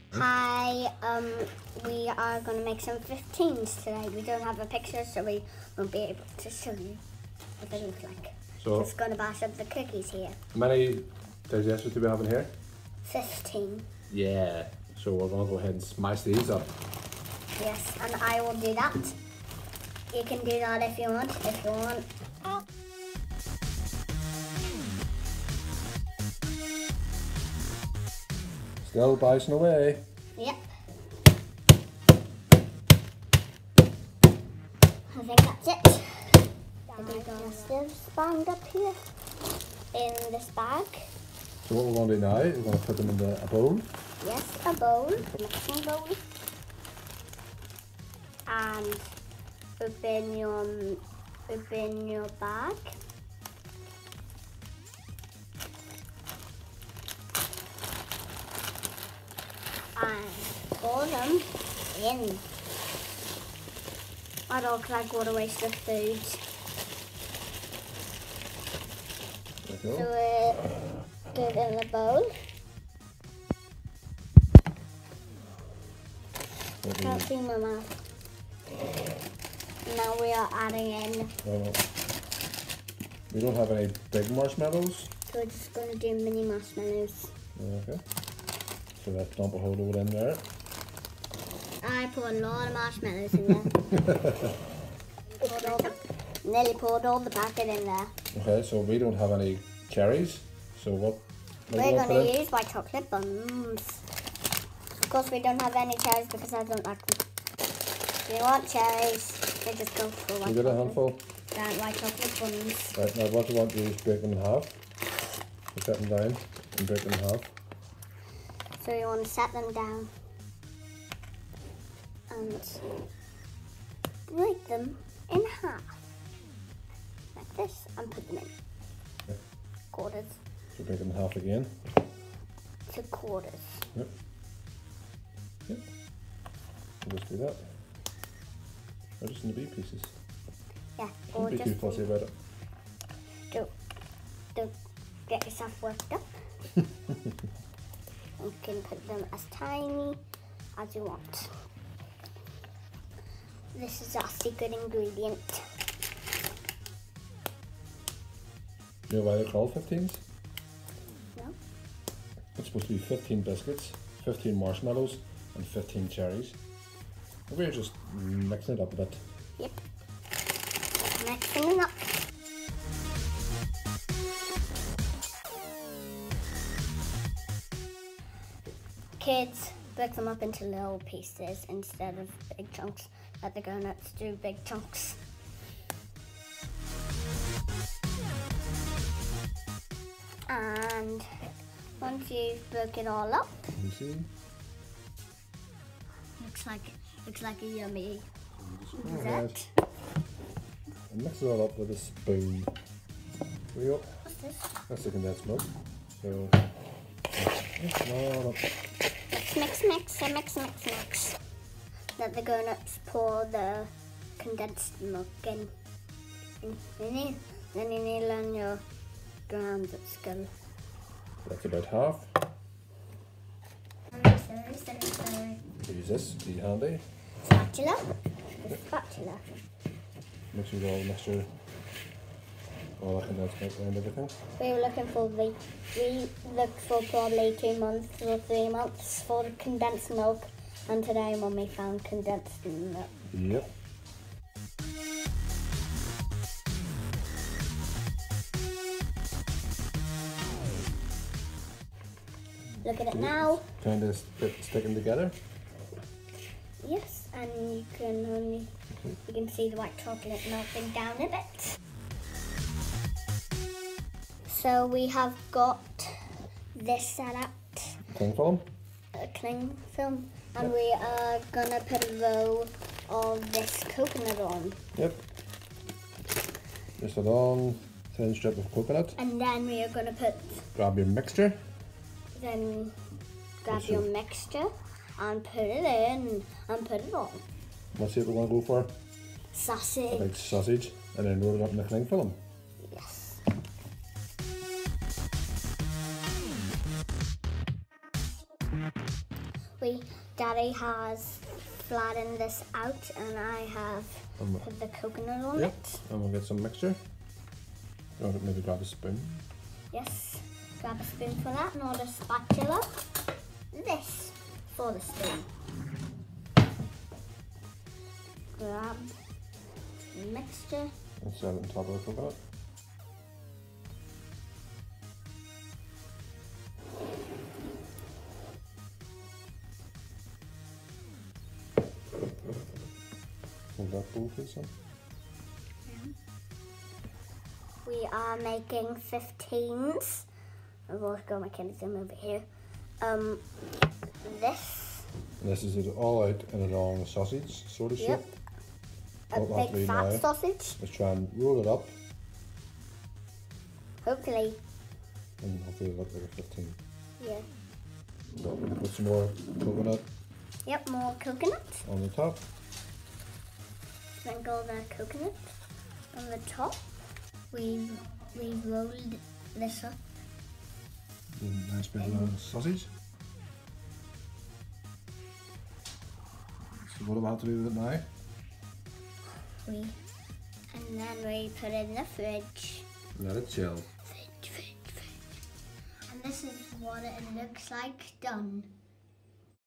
Hi, we are going to make some 15s today. We don't have a picture, so we won't be able to show you what they look like. So, Just going to bash up the cookies here. how many digesters do we have in here? 15. Yeah. So we're going to go ahead and smash these up. Yes, and I will do that. You can do that if you want. Still bashing away. Yep. I think that's it. The digestives bound up here in this bag. So what we're going to do now is we're going to put them in a bowl. Yes, a bowl, a mixing bowl. And open your bag. And pour them in. I don't like what a waste of food. There we So go. do it in the bowl. Can't see my mouth. Now we are adding in. We don't have any big marshmallows. So we're just going to do mini marshmallows. Okay. So let's dump a whole load in there. I put a lot of marshmallows in there. Nearly poured all the packet in there. Okay, so we don't have any cherries. So what? We're going to use white chocolate buns. Of course, we don't have any cherries because I don't like them. If you want cherries, you just go for white You get a chocolate. handful. White chocolate buns. Right, now what you want to do is break them in half. So set them down and break them in half. So you want to set them down and break them in half. Like this, and put them in Okay. quarters So break them in half again. to quarters. Yep. Yep. We'll just do that. Or just in the wee pieces. Yeah, or Don't be too just fussy about it. don't get yourself worked up. You can put them as tiny as you want. This is our secret ingredient. You know why they're called 15s? No? It's supposed to be 15 biscuits, 15 marshmallows, and 15 cherries. And we're just mixing it up a bit. Yep. Mixing it up. Kids, break them up into little pieces instead of big chunks. Let the grown-ups do big chunks. And once you've broke it all up, You see? looks like a yummy Go ahead dessert. and mix it all up with a spoon. There we go. What's this? That's the condensed milk. So, mix it all up. Mix. Let the grown-ups pour the condensed milk in. Then you kneel on your ground at school. That's about half. Use this, be handy. Spatula. Make sure all the mixture, all that condensed milk and everything. We looked for probably 2 months or 3 months for the condensed milk, and today Mummy found condensed milk. Yep. Look at it now. Kind of sticking together. Yes, and you can see the white chocolate melting down a bit. So we have got this set up, Cling film. a cling film, and we are gonna put a row of this coconut on. Yep. Just a long thin strip of coconut. And then we are gonna Grab your mixture. grab your mixture and put it in and put it on. Let's see what we're going to go for. A Sausage. big sausage. And then roll it up in the cling film. Yes. We Daddy has flattened this out, and I have put the coconut on it. And we'll get some mixture. You want to maybe grab a spoon? Yes, grab a spoon for that, not a spatula. This for the spoon. Grab the mixture. And set it on top of the coconut. Hold that bowl, please, son. We are making 15s. I've also got my kilogram over here. This is it all out in a long sausage sort of shape. Yep. A What big fat sausage. Let's try and roll it up Hopefully. and hopefully it'll look like a 15. Yeah. Put some more coconut Yep, more coconut. on the top. Sprinkle the coconut on the top. We've rolled this up. A nice bit of sausage. So what do I have to do with it now? And then we put it in the fridge. Let it chill. Fridge. And this is what it looks like done.